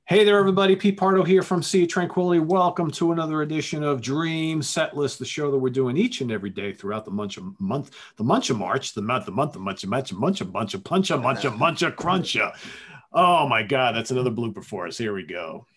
Hey there, everybody. Pete Pardo here from Sea of Tranquility. Welcome to another edition of Dream Set List, the show that we're doing each and every day throughout the month of March, the month of puncha, cruncha. Oh my God, that's another blooper for us. Here we go.